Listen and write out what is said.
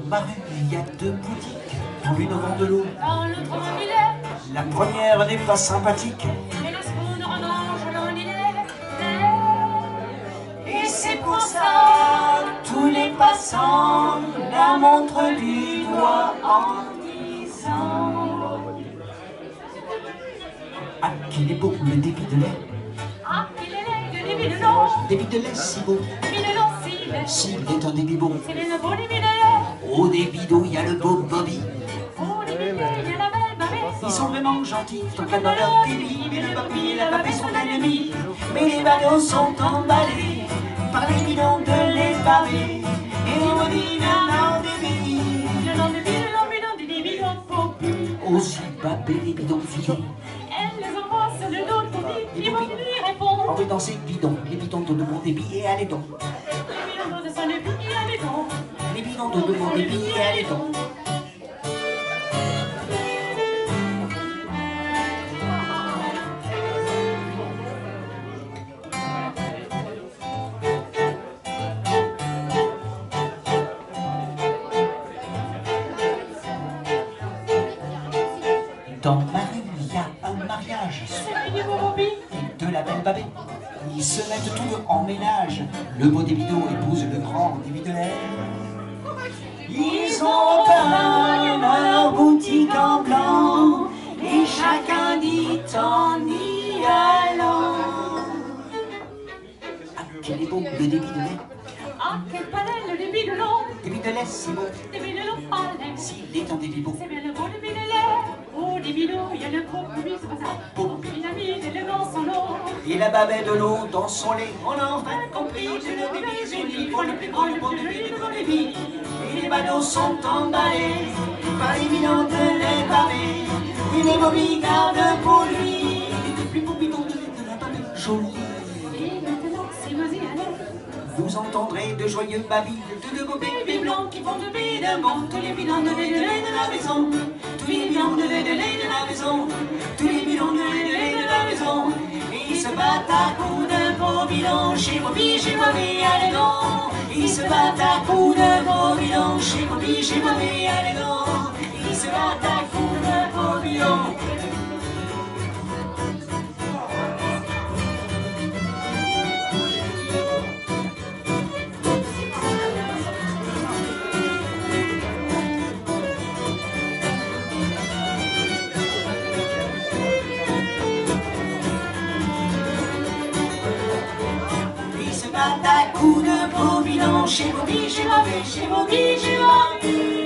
ma rue, il y a deux boutiques, l'une vend de l'eau, Dans l'autre mobilette, la première n'est pas sympathique. et le spoon orange, l'on y est. Et c'est pour ça, tous les passants la montrent du doigt en disant: ah, qu'il est beau le débit de lait, Ah, qu'il est laid, le débit de l'eau, débit de lait si beau, débit de l'eau, s'il est. s'il est un débit beau. C'est bien le beau débit de lait. Au débit d'eau, il y a le beau Bobby. Au débit de lait, il y a la belle babée. Ils sont vraiment gentils, ils sont dans leur débit, mais le Bobby et la babée sont ennemis. Mais les badauds sont emballés par les bidons de lait bavé. Et les Bobby n'ont débit. Le nom de bidon, le nom des bidons popu. Aussi babé les bidons filés. Elle les envoie sur le dos de Bobby, qui vont lui répondre. Envoyez dans ces bidons, les bidons de bon débit et allez donc. Les bidons de son débit, il y a des dons. Les bidons de bon débit et allez donc. Dans ma rue, il y a un mariage C'est du beau Bobby. de la belle babée. Ils se mettent tous deux en ménage. Le beau débido épouse le grand débit de lait. Ils ont peint leur boutique en blanc et chacun dit en y allant: ah, quel est beau le débit de lait, Ah, quel palais, le débit de l'eau. débit de lait si beau, Débit de l'eau, palais. s'il est un débit beau. C'est bien le beau débit de lait. Au débit d'eau, il y a le beau Bobby, c'est pas ça. Bobby dynamite et le dans son lot. Et la babette de l'eau dans son lait. On a enfin compris, c'est le débit unis pour le plus grand, le bon débit, le bon débit. Et les badauds sont emballés par les bidons de lait bavé. Et les Bobby gardent pour lui les plus beaux bidons de lait de la babette jolie. Et maintenant, si vous y allez, Vous entendrez de joyeux babilles de deux beaux bébés blancs qui font de billes de bon. Tous les bidons de lait de la maison, tous les bidons de lait de la maison, tous les bidons de lait de la maison. Et ils se battent à coups de beaux bidons chez Bobby, allez donc. Ils se battent à coups de beaux bidons chez Bobby, allez donc. Ils se battent à coups de beaux bidons. Ils se battent à coups de beaux bidons chez Bobby, chez Bobby.